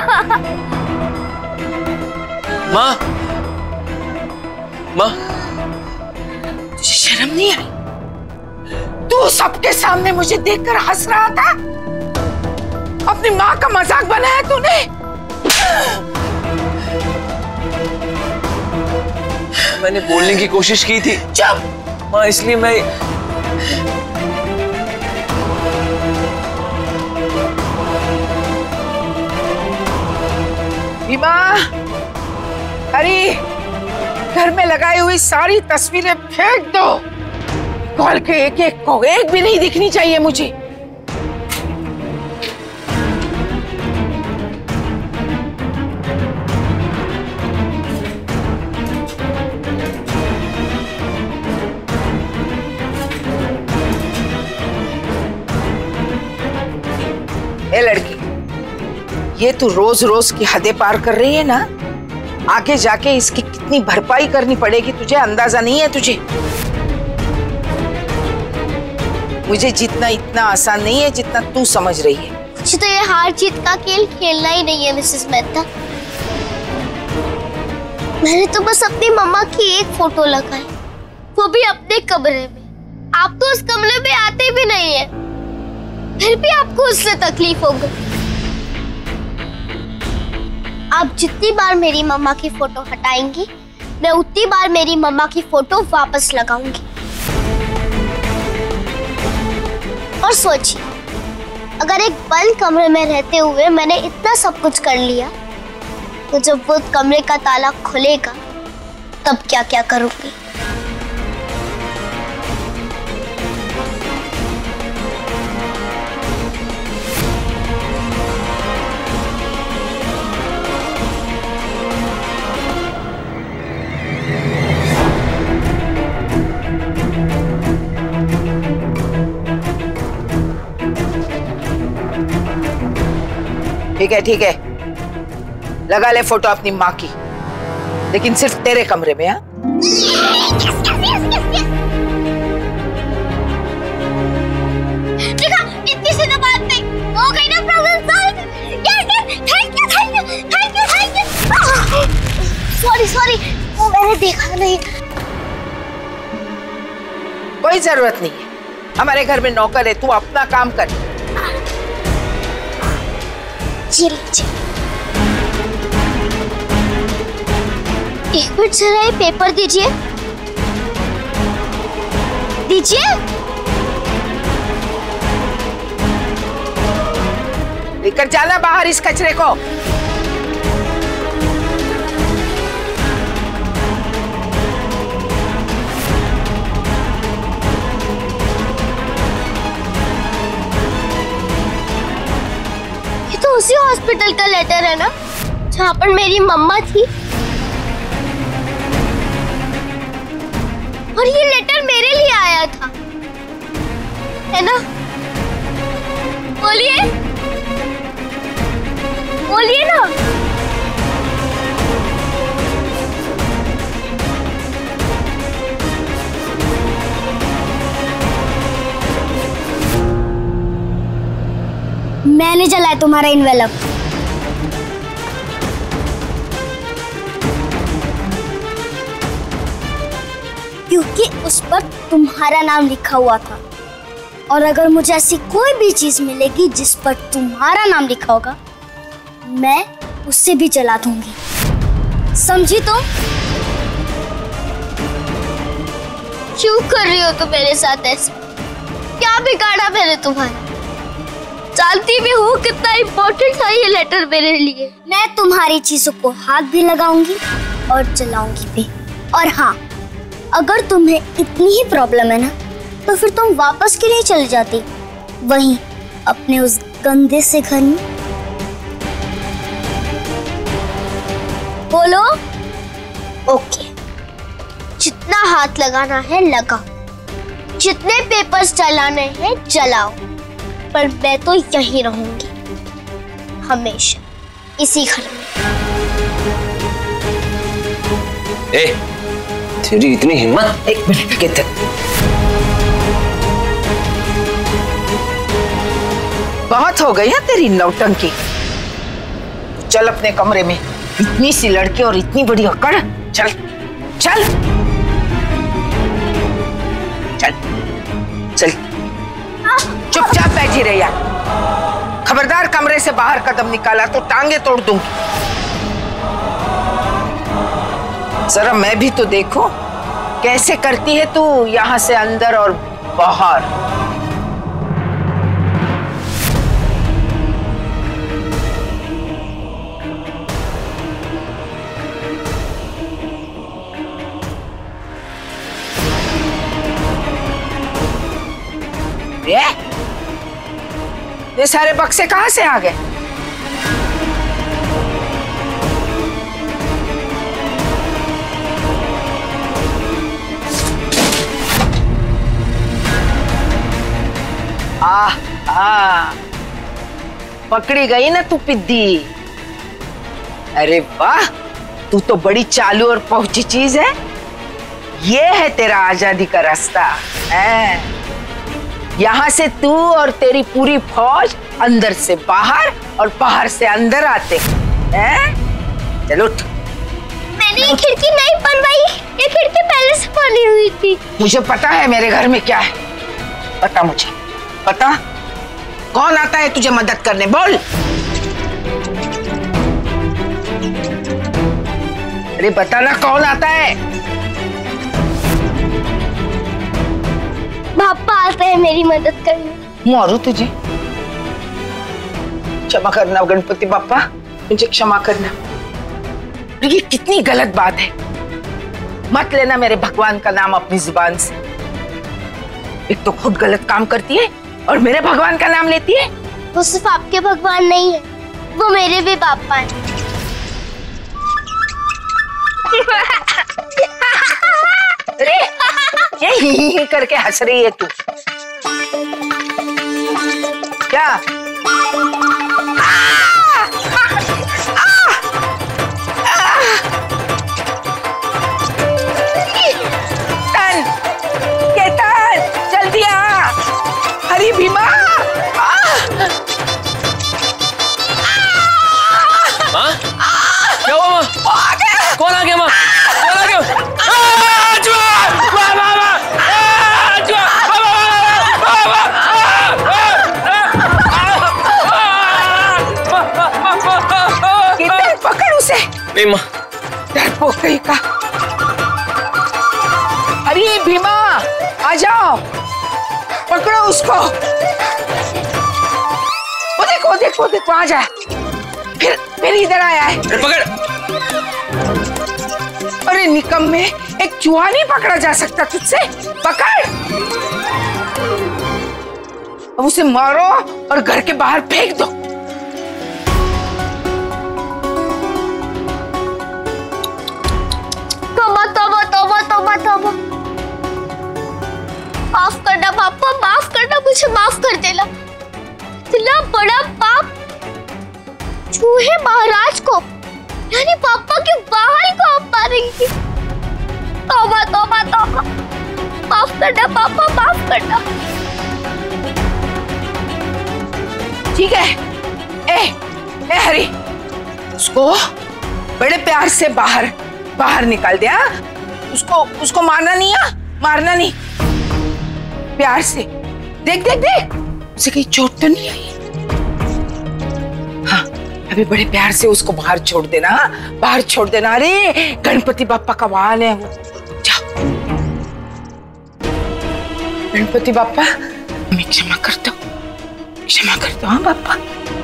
माँ, माँ, तुझे शर्म नहीं आई? तू सबके सामने मुझे देखकर हंस रहा था? अपनी माँ का मजाक बनाया तूने? मैंने बोलने की कोशिश की थी। चुप माँ, इसलिए मैं भीमा, अरे घर में लगाई हुई सारी तस्वीरें फेंक दो। कॉल के एक एक को एक भी नहीं दिखनी चाहिए मुझे। ए लड़की, ये तू रोज रोज की हदें पार कर रही है ना? आगे जाके इसकी कितनी भरपाई करनी पड़ेगी तुझे अंदाजा नहीं है तुझे? मुझे जीतना इतना आसान नहीं है जितना तू समझ रही है। मुझे तो ये हार जीत का खेल खेलना ही नहीं है मिसेस मेहता। मैंने तो बस अपनी मम्मा की एक फोटो लगाई, वो भी अपने कमरे में। आप तो उस कमरे में आते भी नहीं है, फिर भी आपको उससे तकलीफ हो गई। आप जितनी बार मेरी मम्मा की फोटो हटाएंगी, मैं उतनी बार मेरी मम्मा की फोटो वापस लगाऊंगी। और सोचिए, अगर एक बंद कमरे में रहते हुए मैंने इतना सब कुछ कर लिया, तो जब वो कमरे का ताला खुलेगा तब क्या क्या करूंगी। ठीक है, लगा ले फोटो अपनी माँ की, लेकिन सिर्फ तेरे कमरे में। हाँ, देखा, इतनी सी तो बात नहीं हो गई ना, problem solve. Thank you. Sorry, वो मैंने देखा नहीं। कोई जरूरत नहीं है, हमारे घर में नौकर है, तू अपना काम कर। ये लीजिए, एक मिनट जरा ये पेपर दीजिए। लेकर जाना बाहर इस कचरे को। उसी हॉस्पिटल का लेटर है ना जहाँ पर मेरी मम्मा थी, और ये लेटर मेरे लिए आया था, है ना? बोलिए ना। मैंने जलाया तुम्हारा इन्वेलप। क्योंकि उस पर तुम्हारा नाम लिखा हुआ था, और अगर मुझे ऐसी कोई भी चीज मिलेगी जिस पर तुम्हारा नाम लिखा होगा, मैं उससे भी जला दूंगी। समझी तुम? क्यों कर रही हो तुम मेरे साथ ऐसे? क्या बिगाड़ा मैंने तुम्हारा? जानती भी हूँ कितना इम्पोर्टेंट था ये लेटर मेरे लिए। मैं तुम्हारी चीजों को हाथ भी लगाऊंगी और जलाऊंगी भी। और हाँ, अगर तुम्हें इतनी ही प्रॉब्लम है ना, तो फिर तुम वापस क्यों नहीं चली जाती वहीं अपने उस गंदे से घर में? बोलो। ओके, जितना हाथ लगाना है लगाओ, जितने पेपर्स जलाने हैं जलाओ, पर मैं तो यहीं रहूंगी हमेशा, इसी घर में। ए, तेरी इतनी हिम्मत? एक मिनट के तक बहुत हो गई है तेरी नौटंकी। चल अपने कमरे में। इतनी सी लड़की और इतनी बड़ी अकड़। चल चल चल चल, चुपचाप बैठी रही यार। खबरदार कमरे से बाहर कदम निकाला तो टांगे तोड़ दूंगी। जरा मैं भी तो देखो कैसे करती है तू, यहां से अंदर और बाहर। ये सारे बक्से कहां से आ गए? पकड़ी गई ना तू पिद्दी। अरे वाह, तू तो बड़ी चालू और पहुंची चीज है। ये है तेरा आजादी का रास्ता है। यहाँ से तू और तेरी पूरी फौज अंदर से बाहर और बाहर से अंदर आते हैं। चलो उठ। मैंने ये खिड़की नहीं बनवाई, ये खिड़की पहले से बनी हुई थी। मुझे पता है मेरे घर में क्या है। पता मुझे पता। कौन आता है तुझे मदद करने? बोल। अरे बता ना, कौन आता है? पापा आते हैं मेरी मदद करने। मारू तुझे। क्षमा करना गणपति बापा, मुझे क्षमा करना। ये कितनी गलत बात है। मत लेना मेरे भगवान का नाम अपनी जुबान से। एक तो खुद गलत काम करती है और मेरे भगवान का नाम लेती है। वो सिर्फ आपके भगवान नहीं है, वो मेरे भी पापा हैं। अरे ये ही करके हंस रही है तू क्या? जल्दी आ। हरी भीमा। माँ क्या हुआ? माँ कौन आ गया? माँ कौन आ गया? पकड़ उसे। नहीं माँ। डरपोक कहीं का। अरे भीमा आ जाओ, पकड़ो उसको। वो देखो आ जाए। फिर इधर आया है। पकड़। अरे निकम्मे, एक चूहा नहीं पकड़ा जा सकता तुझसे? पकड़। अब उसे मारो और घर के बाहर फेंक दो। तौबा। माफ करना पापा, माफ करना, मुझे माफ कर देना। इतना बड़ा पाप चूहे महाराज को, यानी पापा के बाल को आप मारेंगे। तौबा। माफ करना पापा, माफ करना। ठीक है। ए हरी, उसको बड़े प्यार से बाहर निकाल दिया। उसको मारना नहीं। प्यार से देख उसे कहीं चोट तो नहीं आई। हाँ, अभी बड़े प्यार से उसको बाहर छोड़ देना। अरे गणपति बाप्पा का वाहन है वो। जाओ गणपति बाप्पा, हमें क्षमा कर दो। हाँ बाप्पा।